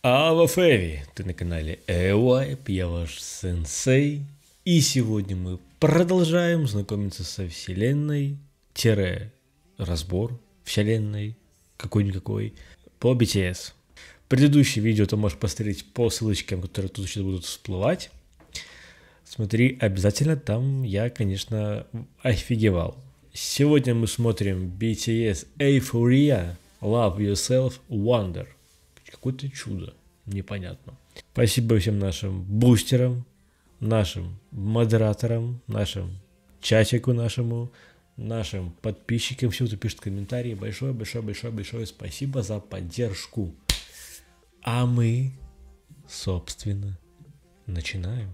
Алло, Фэви, ты на канале Эвайп, я ваш сенсей, и сегодня мы продолжаем знакомиться со вселенной, разбор вселенной, какой-никакой, по BTS. Предыдущее видео ты можешь посмотреть по ссылочкам, которые тут сейчас будут всплывать. Смотри, обязательно там я, конечно, офигевал. Сегодня мы смотрим BTS Euphoria, Love Yourself, Wonder. Какое-то чудо, непонятно. Спасибо всем нашим бустерам, нашим модераторам, нашим чатику нашим подписчикам, всем, кто пишет комментарии. Большое спасибо за поддержку. А мы, собственно, начинаем.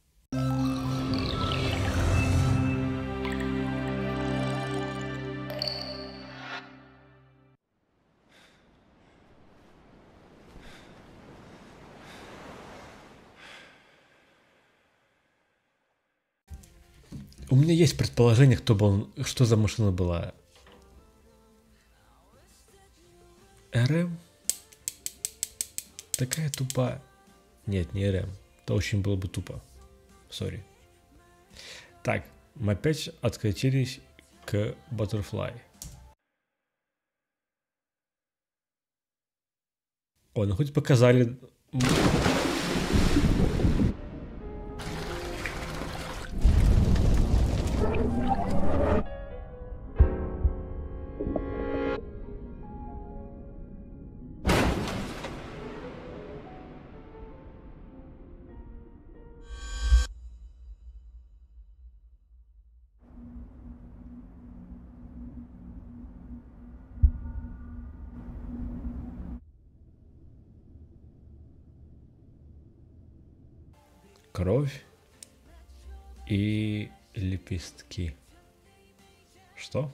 У меня есть предположение, что за машина была. РМ? Такая тупая. Нет, не РМ. Это очень было бы тупо. Сори. Так, мы опять откатились к Butterfly. О, ну хоть показали... Кровь и лепестки. Что?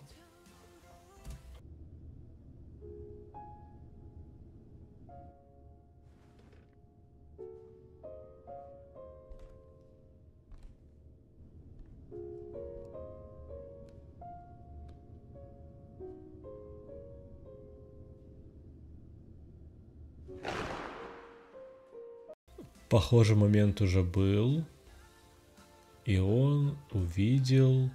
Похожий момент уже был, и он увидел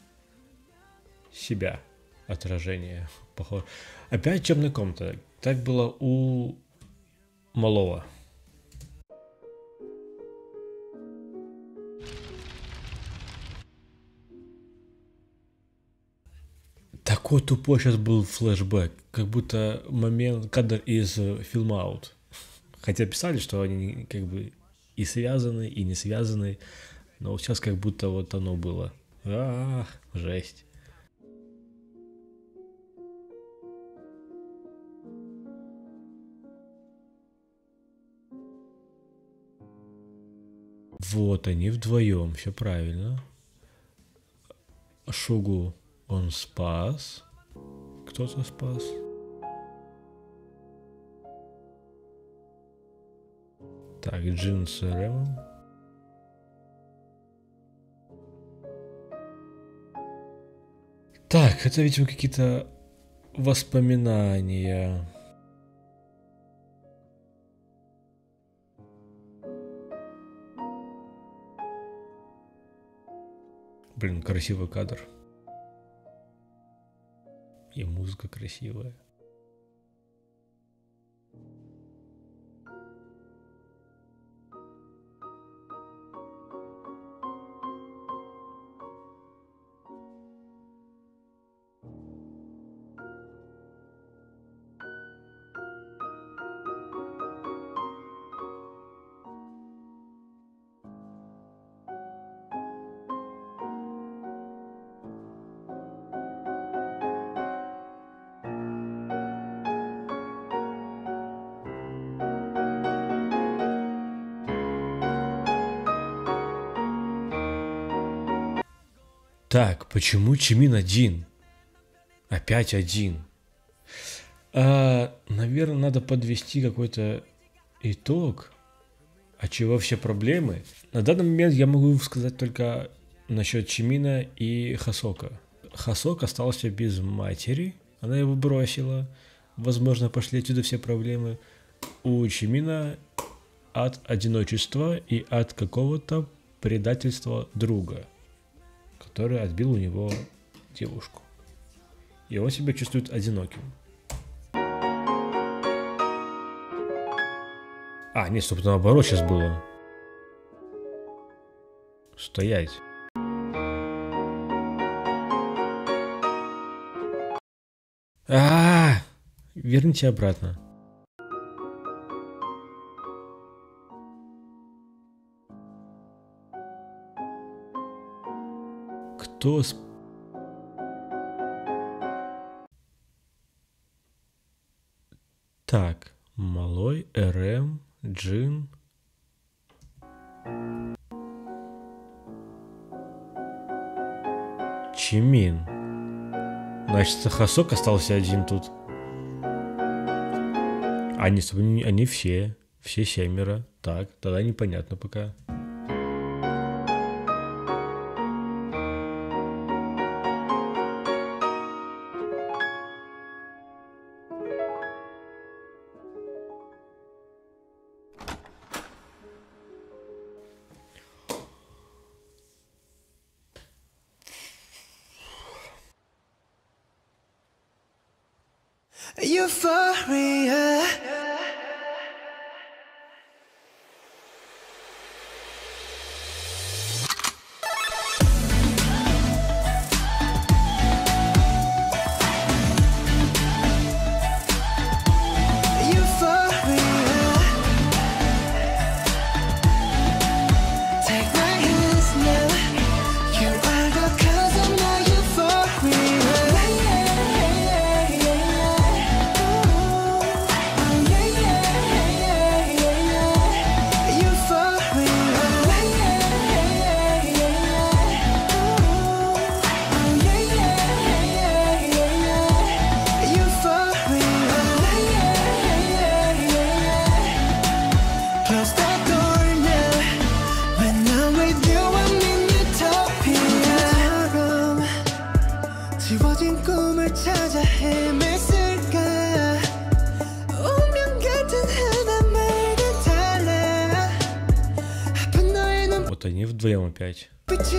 себя, отражение. Похоже. Опять темная комната. Так было у малого. Такой тупой сейчас был флешбэк, как будто кадр из фильма Out. Хотя писали, что они как бы и связаны, и не связаны, но сейчас как будто вот оно было. Жесть. Вот они вдвоем, все правильно. Шугу он спас. Кто-то спас. Так, Джин с Рэмом. Так, это, видимо, какие-то воспоминания. Блин, красивый кадр. И музыка красивая. Так, почему Чимин один? Опять один. Наверное, надо подвести какой-то итог. А чего все проблемы? На данный момент я могу сказать только насчет Чимина и Хосока. Хосок остался без матери. Она его бросила. Возможно, пошли отсюда все проблемы. у Чимина от одиночества и от какого-то предательства друга, который отбил у него девушку. И он себя чувствует одиноким. А, нет, стоп, наоборот сейчас было. Стоять. Верните обратно. Кто Так, Малой, РМ, Джин. Чимин. Значит, Хасок остался один тут. Они все семеро. Так, тогда непонятно пока. Euphoria. Вот они вдвоем опять.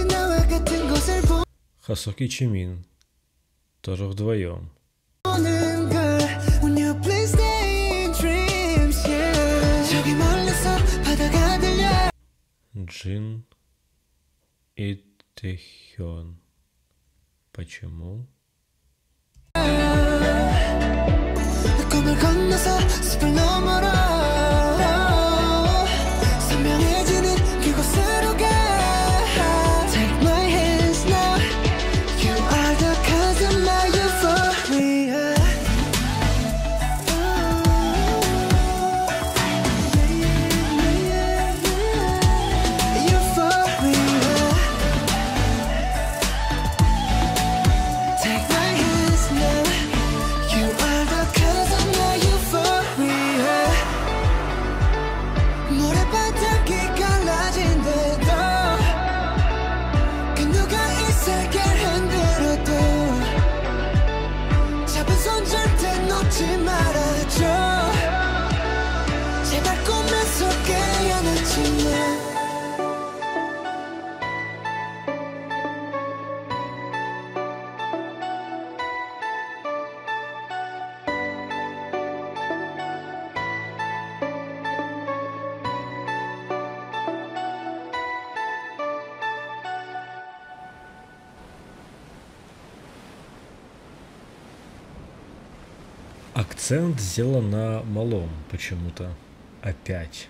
Хасок и Чимин. Тоже вдвоем. Джин и Тэхён. Почему? Акцент сделан на малом почему-то. Опять.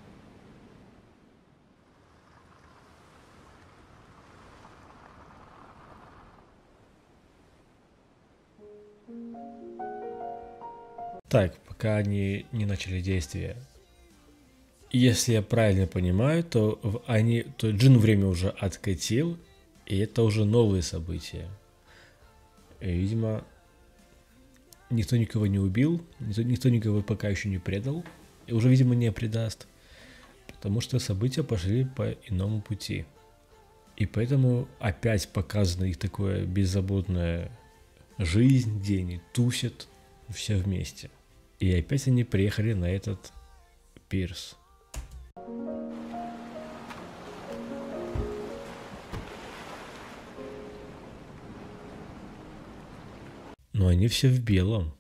Так, пока они не начали действия. Если я правильно понимаю, то Джин время уже откатил, и это уже новые события. И, видимо, никто никого не убил, никто никого пока еще не предал, и уже, видимо, не предаст, потому что события пошли по иному пути. И поэтому опять показана их такая беззаботная жизнь, где они тусят все вместе. И опять они приехали на этот пирс. Но они все в белом.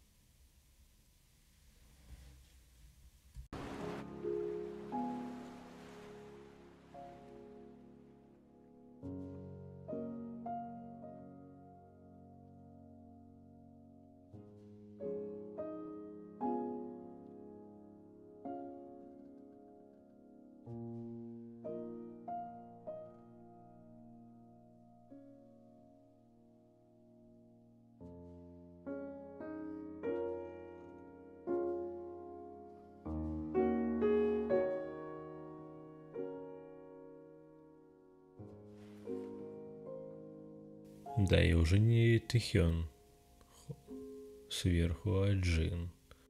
Да, и уже не Тэхён сверху, а Джин.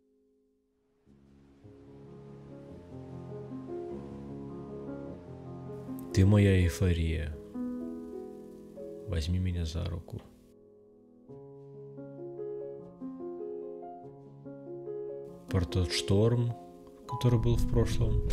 Ты моя эйфория. Возьми меня за руку. Про тот шторм, который был в прошлом.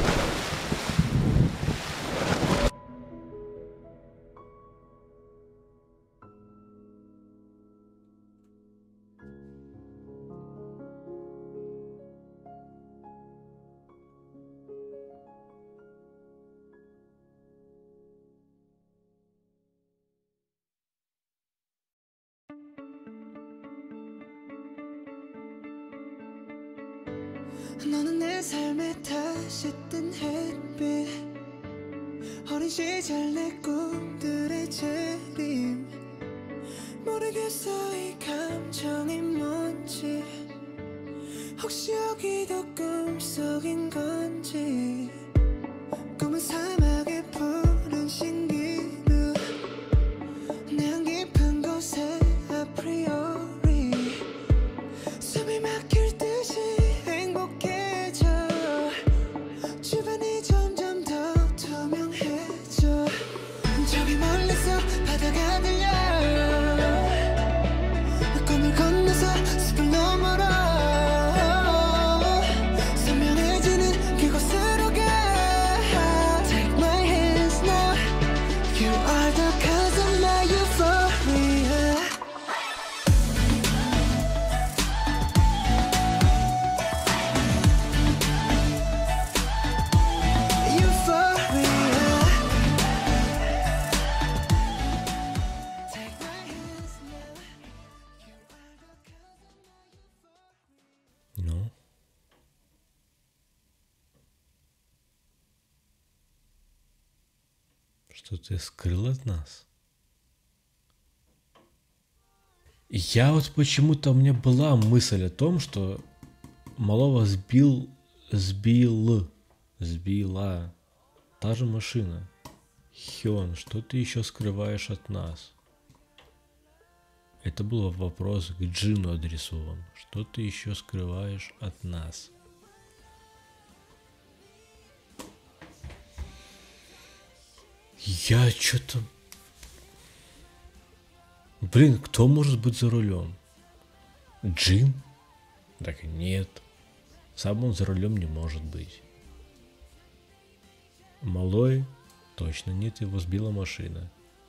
너는 내 삶에 다시 뜬 햇빛 어린 시절 내 꿈들의 재림 모르겠어 이 감정이 뭔지 혹시 여기도 꿈속인 건지 꿈은 사막의 푸른 신기루 내 깊은 곳에 아프리오리 숨이 막힐 듯이 행복해져 주변이 점점 더 투명해져 저기 멀리서 바다가 들려 꿈을 건너서 숲을 넘어라 선명해지는 그곳으로 가 Take my hands now You are the cause of my euphoria Euphoria Take my hands now You are the cause Ну? Что ты скрыл от нас? Я вот почему-то у меня была мысль о том, что малого сбила та же машина. Хён, что ты еще скрываешь от нас? Это был вопрос к Джину адресован. Что ты еще скрываешь от нас? Я что-то... Блин, кто может быть за рулем? Джин? Так нет. Сам он за рулем не может быть. Малой? Точно нет, его сбила машина.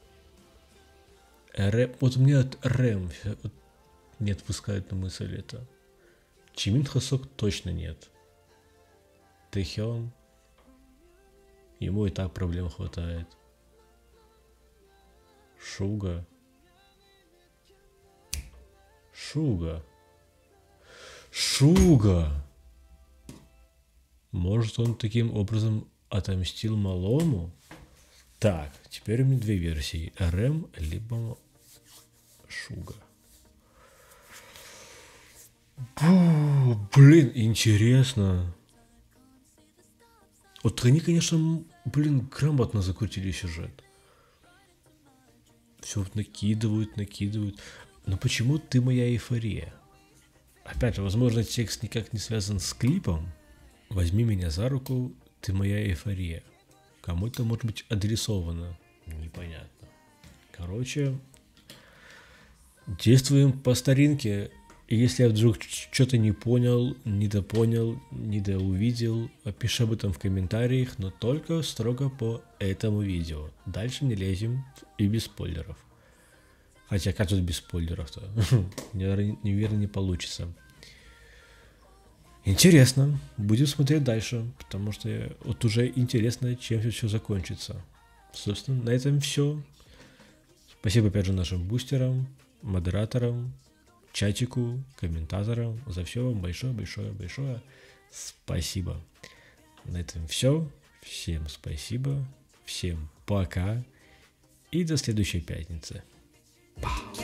РМ, вот у меня от РМ не отпускает на мысль это. Чимин Хосок точно нет. Тэхён? Ему и так проблем хватает. Шуга? Может, он таким образом отомстил малому? Так, теперь у меня две версии. РМ либо Шуга. Блин, интересно. Вот они, конечно, грамотно закрутили сюжет. Все вот накидывают. Но почему ты моя эйфория? Опять же, возможно, текст никак не связан с клипом. Возьми меня за руку, ты моя эйфория. Кому это может быть адресовано? Непонятно. Короче, действуем по старинке. И если я вдруг что-то не понял, недопонял, недоувидел, пиши об этом в комментариях, но только строго по этому видео. Дальше не лезем и без спойлеров. Хотя как тут без спойлеров-то? Наверное, не получится. Интересно. Будем смотреть дальше, потому что вот уже интересно, чем все закончится. Собственно, на этом все. Спасибо опять же нашим бустерам, модераторам, чатику, комментаторам. За все вам большое спасибо. На этом все. Всем спасибо. Всем пока. И до следующей пятницы. You